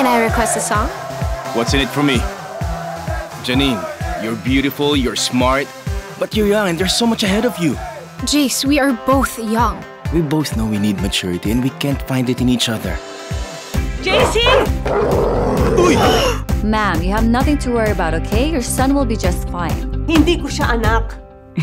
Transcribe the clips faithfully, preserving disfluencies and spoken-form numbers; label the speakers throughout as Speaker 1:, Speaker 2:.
Speaker 1: I request a song?
Speaker 2: What's in it for me? Janine, you're beautiful, you're smart, but you're young and there's so much ahead of you.
Speaker 1: Jace, we are both young.
Speaker 2: We both know we need maturity and we can't find it in each other.
Speaker 3: J C!
Speaker 2: Uy!
Speaker 4: Ma'am, you have nothing to worry about, okay? Your son will be just fine.
Speaker 3: Hindi ko siya anak.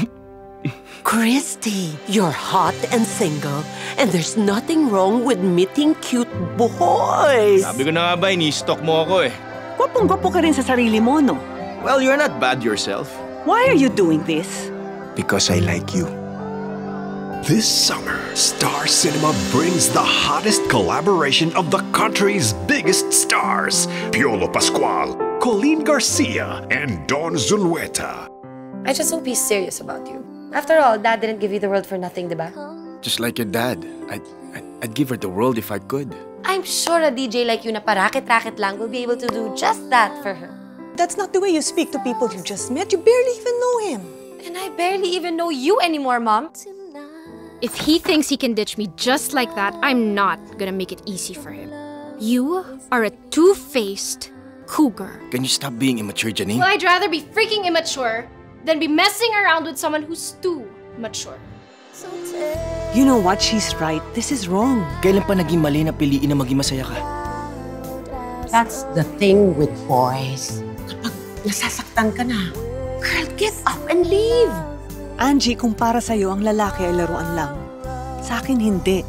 Speaker 5: Cristy, you're hot and single, and there's nothing wrong with meeting cute boys.
Speaker 2: Sabi ko na nga ba, ini-stalk mo ako eh.
Speaker 3: Gwapong-gwapo ka rin sa sarili mo, no?
Speaker 2: Well, you're not bad yourself.
Speaker 3: Why are you doing this?
Speaker 2: Because I like you.
Speaker 6: This summer, Star Cinema brings the hottest collaboration of the country's biggest stars, Piolo Pascual, Coleen Garcia, and Dawn Zulueta.
Speaker 7: I just hope he's serious about you. After all, Dad didn't give you the world for nothing, diba?
Speaker 2: Just like your dad, I'd, I'd, I'd give her the world if I could.
Speaker 7: I'm sure a D J like you na paraket-raket lang will be able to do just that for her.
Speaker 8: That's not the way you speak to people you just met. You barely even know him.
Speaker 7: And I barely even know you anymore, Mom.
Speaker 1: If he thinks he can ditch me just like that, I'm not gonna make it easy for him. You are a two-faced cougar.
Speaker 2: Can you stop being immature, Janine?
Speaker 1: Well, I'd rather be freaking immature than be messing around with someone who's too mature.
Speaker 3: You know what? She's right. This is wrong.
Speaker 2: Kailan pa naging mali na piliin na maging masaya ka?
Speaker 5: That's the thing with boys. Kapag nasasaktan ka na, girl, get up and leave.
Speaker 3: Angie, kung para sa'yo ang lalaki ay laruan lang. Sa akin, hindi.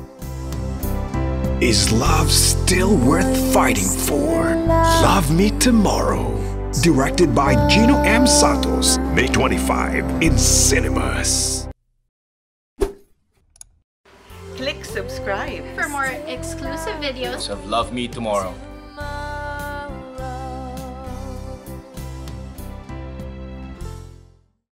Speaker 6: Is love still worth fighting for? Love Me Tomorrow. Directed by Gino Santos, May twenty-fifth in cinemas.
Speaker 3: Click subscribe
Speaker 1: For more exclusive videos
Speaker 2: Of Love Me Tomorrow.